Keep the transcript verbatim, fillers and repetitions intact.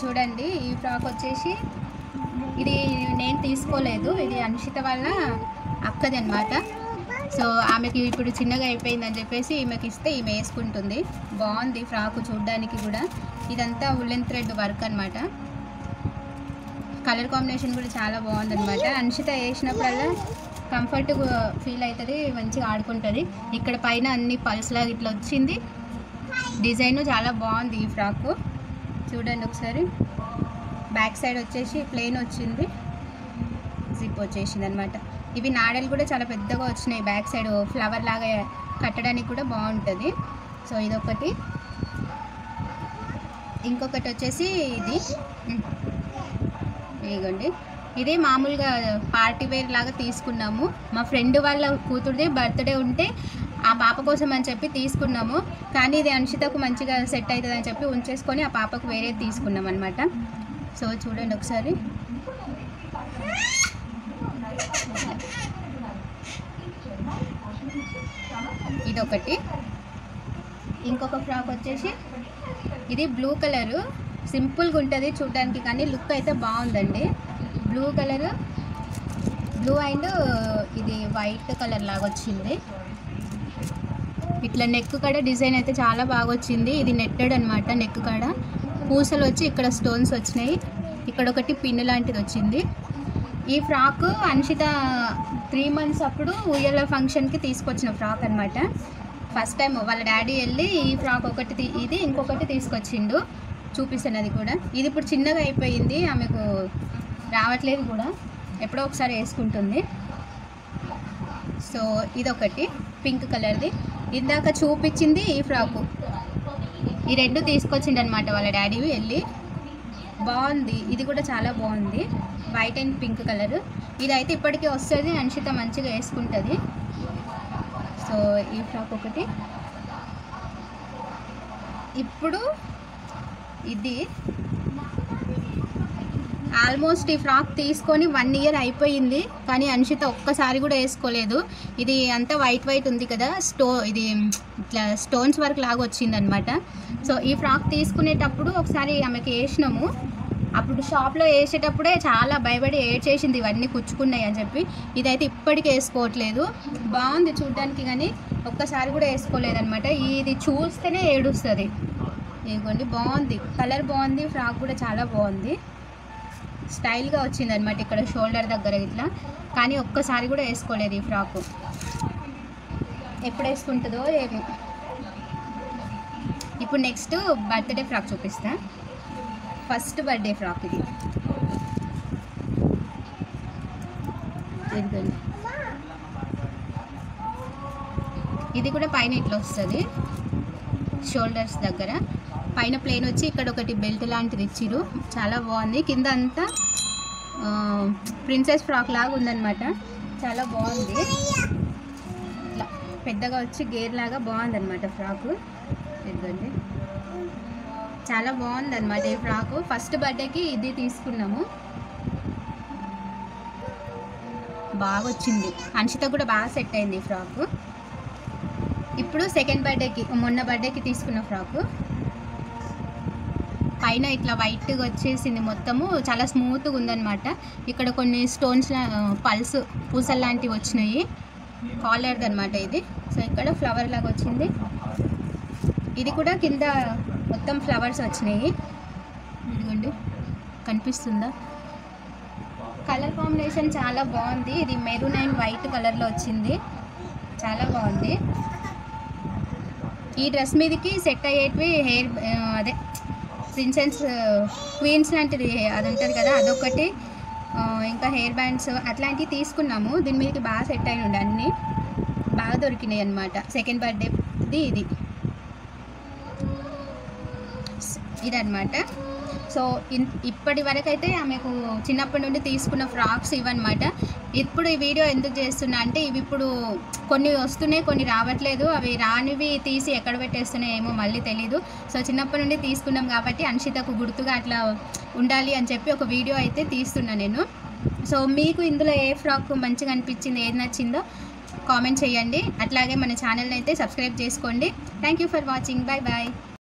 చూడండి ఈ ఫ్రాక్ వచ్చేసి ఇది నేను తీసుకోలేదు, ఇది అన్షిత వాళ్ళ అక్కది అనమాట. సో ఆమెకి ఇప్పుడు చిన్నగా అయిపోయిందని చెప్పేసి ఈమెకి ఇస్తే ఈమె వేసుకుంటుంది. బాగుంది ఫ్రాక్ చూడడానికి కూడా. ఇదంతా ఉల్లెన్ థ్రెడ్ వర్క్ అనమాట. కలర్ కాంబినేషన్ కూడా చాలా బాగుంది అనమాట. అన్షిత వేసినప్పుడల్లా కంఫర్ట్ ఫీల్ అవుతుంది, మంచిగా ఆడుకుంటుంది. ఇక్కడ పైన అన్ని పల్స్ లాగా ఇట్లా వచ్చింది. డిజైన్ చాలా బాగుంది ఈ ఫ్రాక్. చూడండి ఒకసారి. బ్యాక్ సైడ్ వచ్చేసి ప్లెయిన్ వచ్చింది, జిప్ వచ్చేసింది అనమాట. ఇవి నాడలు కూడా చాలా పెద్దగా వచ్చినాయి. బ్యాక్ సైడ్ ఫ్లవర్ లాగా కట్టడానికి కూడా బాగుంటుంది. సో ఇదొకటి. ఇంకొకటి వచ్చేసి ఇది ఇదిగోండి, ఇది మామూలుగా పార్టీ వేర్ లాగా తీసుకున్నాము. మా ఫ్రెండ్ వాళ్ళ కూతురుది బర్త్డే ఉంటే ఆ పాప కోసం అని చెప్పి తీసుకున్నాము. కానీ ఇది అన్షితకు మంచిగా సెట్ అవుతుంది అని చెప్పి ఉంచేసుకొని ఆ పాపకు వేరే తీసుకున్నాం అనమాట. సో చూడండి ఒకసారి. ఇదొకటి. ఇంకొక ఫ్రాక్ వచ్చేసి ఇది బ్లూ కలరు, సింపుల్గా ఉంటుంది చూడడానికి, కానీ లుక్ అయితే బాగుందండి. బ్లూ కలరు, బ్లూ అండ్ ఇది వైట్ కలర్ లాగా వచ్చింది. ఇట్లా నెక్ కాడ డిజైన్ అయితే చాలా బాగా వచ్చింది. ఇది నెట్టెడ్ అనమాట. నెక్ కాడ పూసలు వచ్చి ఇక్కడ స్టోన్స్ వచ్చినాయి. ఇక్కడ ఒకటి పిన్ లాంటిది వచ్చింది. ఈ ఫ్రాక్ అన్షిత త్రీ మంత్స్ అప్పుడు ఉయ్యాల ఫంక్షన్కి తీసుకొచ్చిన ఫ్రాక్ అనమాట. ఫస్ట్ టైం వాళ్ళ డాడీ వెళ్ళి ఈ ఫ్రాక్ ఒకటి ఇది ఇంకొకటి తీసుకొచ్చిండు, చూపిస్తాను అది కూడా. ఇది ఇప్పుడు చిన్నగా అయిపోయింది, ఆమెకు రావట్లేదు కూడా, ఎప్పుడో ఒకసారి వేసుకుంటుంది. సో ఇదొకటి పింక్ కలర్ది. ఇందాక చూపించింది ఈ ఫ్రాకు. ఈ రెండు తీసుకొచ్చిండు అనమాట వాళ్ళ డాడీ వెళ్ళి. బాగుంది, ఇది కూడా చాలా బాగుంది. White and pink colour. ఇదైతే ఇప్పటికీ వస్తుంది, అన్షిత మంచిగా వేసుకుంటుంది. సో ఈ ఫ్రాక్ ఒకటి. ఇప్పుడు ఇది ఆల్మోస్ట్ ఈ ఫ్రాక్ తీసుకొని వన్ ఇయర్ అయిపోయింది, కానీ అన్షిత ఒక్కసారి కూడా వేసుకోలేదు. ఇది అంతా వైట్ వైట్ ఉంది కదా, స్టో ఇది ఇట్లా స్టోన్స్ వర్క్ లాగా వచ్చిందనమాట. సో ఈ ఫ్రాక్ తీసుకునేటప్పుడు ఒకసారి ఆమెకి వేసినాము. అప్పుడు షాప్లో వేసేటప్పుడే చాలా భయపడి ఏడ్చేసింది, ఇవన్నీ కుచ్చుకున్నాయి అని చెప్పి. ఇదైతే ఇప్పటికీ వేసుకోవట్లేదు. బాగుంది చూడడానికి, కానీ ఒక్కసారి కూడా వేసుకోలేదన్నమాట. ఇది చూస్తేనే ఏడుస్తుంది. ఇదిగోండి, బాగుంది, కలర్ బాగుంది, ఫ్రాక్ కూడా చాలా బాగుంది. స్టైల్గా వచ్చింది అనమాట ఇక్కడ షోల్డర్ దగ్గర ఇట్లా, కానీ ఒక్కసారి కూడా వేసుకోలేదు ఈ ఫ్రాకు. ఎప్పుడు వేసుకుంటుందో ఏమో. ఇప్పుడు నెక్స్ట్ బర్త్డే ఫ్రాక్ చూపిస్తా. ఫస్ట్ బర్త్డే ఫ్రాక్ ఇది. ఇదిగోండి, ఇది కూడా పైన ఇట్లా వస్తుంది షోల్డర్స్ దగ్గర. పైన ప్లేన్ వచ్చి ఇక్కడ ఒకటి బెల్ట్ లాంటిది ఇచ్చిరు, చాలా బాగుంది. కింద అంతా ప్రిన్సెస్ ఫ్రాక్ లాగా ఉందన్నమాట, చాలా బాగుంది. ఇట్లా పెద్దగా వచ్చి గేర్ లాగా బాగుందన్నమాట ఫ్రాకు. ఇదిగోండి, చాలా బాగుంది అనమాట ఈ ఫ్రాకు. ఫస్ట్ బర్త్డేకి ఇది తీసుకున్నాము, బాగా వచ్చింది. అన్షిత కూడా బాగా సెట్ అయింది ఈ ఫ్రాకు. ఇప్పుడు సెకండ్ బర్త్డేకి, మొన్న బర్త్డేకి తీసుకున్న ఫ్రాకు. పైన ఇట్లా వైట్గా వచ్చేసింది మొత్తము, చాలా స్మూత్గా ఉందన్నమాట. ఇక్కడ కొన్ని స్టోన్స్ పల్స్ పూసలు లాంటివి వచ్చినాయి. కాలర్ది అనమాట ఇది. సో ఇక్కడ ఫ్లవర్ లాగా వచ్చింది. ఇది కూడా కింద మొత్తం ఫ్లవర్స్ వచ్చినాయి. ఇదిగోండి, కనిపిస్తుందా? కలర్ కాంబినేషన్ చాలా బాగుంది. ఇది మెరూన్ అండ్ వైట్ కలర్లో వచ్చింది, చాలా బాగుంది. ఈ డ్రెస్ మీదకి సెట్ అయ్యేటివి హెయిర్ అదే ప్రిన్సెస్ క్వీన్స్ లాంటిది అది ఉంటుంది కదా, అదొకటి. ఇంకా హెయిర్ బ్యాండ్స్ అట్లాంటివి తీసుకున్నాము. దీని మీదకి బాగా సెట్ అయి ఉండే, అన్నీ బాగా దొరికినాయి అన్నమాట. సెకండ్ బర్త్డేది ఇది ఇదన్నమాట. సో ఇప్పటి వరకు అయితే ఆమెకు చిన్నప్పటి నుండి తీసుకున్న ఫ్రాక్స్ ఇవన్నమాట. ఇప్పుడు ఈ వీడియో ఎందుకు చేస్తున్నా అంటే, ఇవి ఇప్పుడు కొన్ని వస్తున్నాయి, కొన్ని రావట్లేదు. అవి రానివి తీసి ఎక్కడ పెట్టేస్తున్నాయి ఏమో మళ్ళీ తెలీదు. సో చిన్నప్పటి నుండి తీసుకున్నాం కాబట్టి అన్షితకు గుర్తుగా అట్లా ఉండాలి అని చెప్పి ఒక వీడియో అయితే తీస్తున్నా నేను. సో మీకు ఇందులో ఏ ఫ్రాక్ మంచిగా అనిపించింది, ఏది నచ్చిందో కామెంట్ చేయండి. అట్లాగే మన ఛానల్ని అయితే సబ్స్క్రైబ్ చేసుకోండి. Thank you for watching. Bye bye.